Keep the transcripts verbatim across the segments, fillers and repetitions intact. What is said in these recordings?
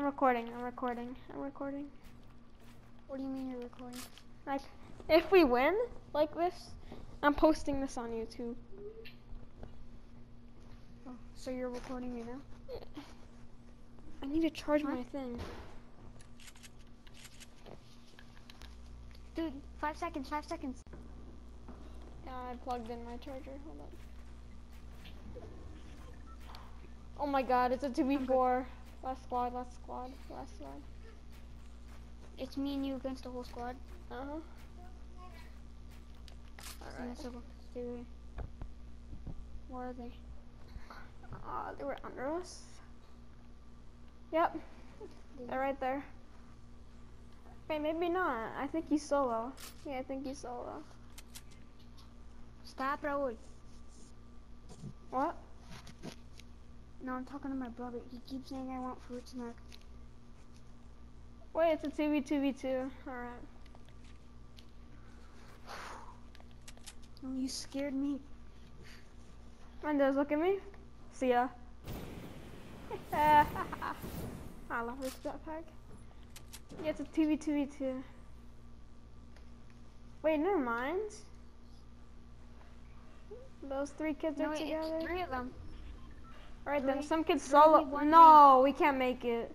I'm recording, I'm recording, I'm recording. What do you mean you're recording? Like, if we win, like this, I'm posting this on YouTube. Oh, so you're recording me now? Yeah. I need to charge What? my thing. Dude, five seconds, five seconds. Yeah, I plugged in my charger, hold on. Oh my god, it's a two v four. Last squad, last squad, last squad. It's me and you against the whole squad. Uh-huh. Alright. Stay there. Where are they? Uh, they were under us. Yep. They're right there. Okay, maybe not. I think he's solo. Yeah, I think he's solo. Stop, Raul. What? No, I'm talking to my brother. He keeps saying I want fruit snack. Wait, it's a two v two v two. Alright. Oh, you scared me. Mendez, look at me. See ya. I love this jetpack. Yeah, it's a two v two v two. Wait, never mind. Those three kids No, are wait, together. it's three of them. Alright then, three- some kids three, solo. one, No, we can't make it.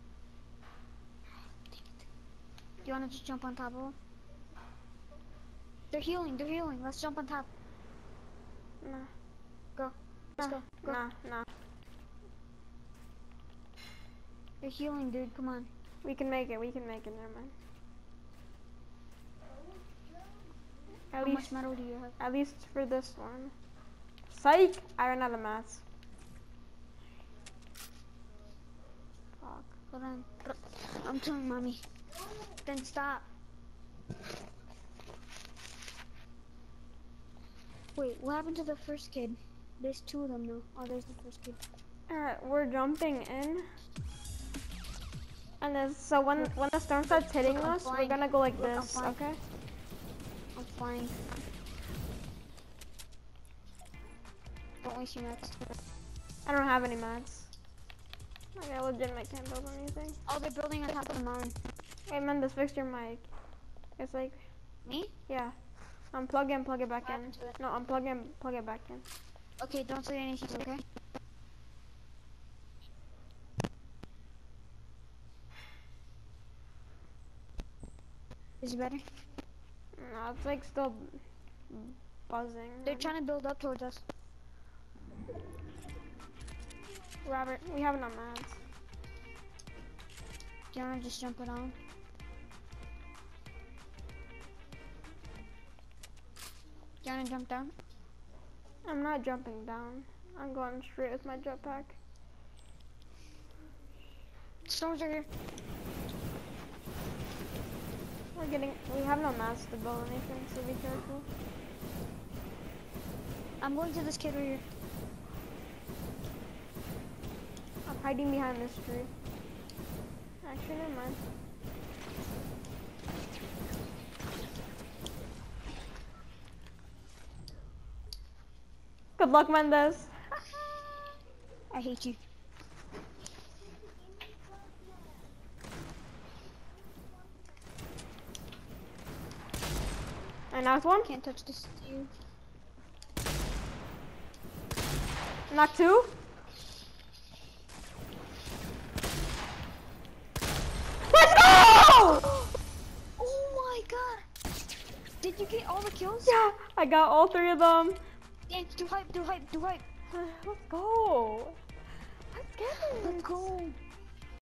Do you want to just jump on top of them? They're healing, they're healing. Let's jump on top. Nah. Go. Let's Nah, go. Go. nah, nah. They're healing, dude. Come on. We can make it, we can make it, never mind. At How least, much metal do you have? at least for this one. Psych! I ran out of mats. Fuck. Hold on. I'm telling mommy. Then stop. Wait, what happened to the first kid? There's two of them now. Oh, there's the first kid. Alright, we're jumping in. And then, so when when the storm starts hitting Look, I'm us, we're flying. gonna go like Look, I'm this, flying. okay? I'm flying. Don't waste your mats. I don't have any mats. Like, I legitimately can't build anything. Oh, they're building on top of the mountain. Hey, Mendes, fix your mic. It's like, Me? yeah. Unplug it, plug it back What in. happened to it? No, unplug it, plug it back in. Okay, don't say anything, okay? Is it better? No, it's like still buzzing. They're trying to build up towards us. Robert, we have enough mats. Do you wanna just jump it on? Do you wanna jump down? I'm not jumping down. I'm going straight with my jetpack. Storms are here. We're getting, we have no mats to build anything, so be careful. I'm going to this kid right here. I'm hiding behind this tree. Actually, never mind. Good luck, Mendes. I hate you. I knocked one. Can't touch this. You. Knocked two. Let's go! Oh my god! Did you get all the kills? Yeah, I got all three of them. Yeah, do hype, do hype, do hype. Let's go. Let's get it. Let's go.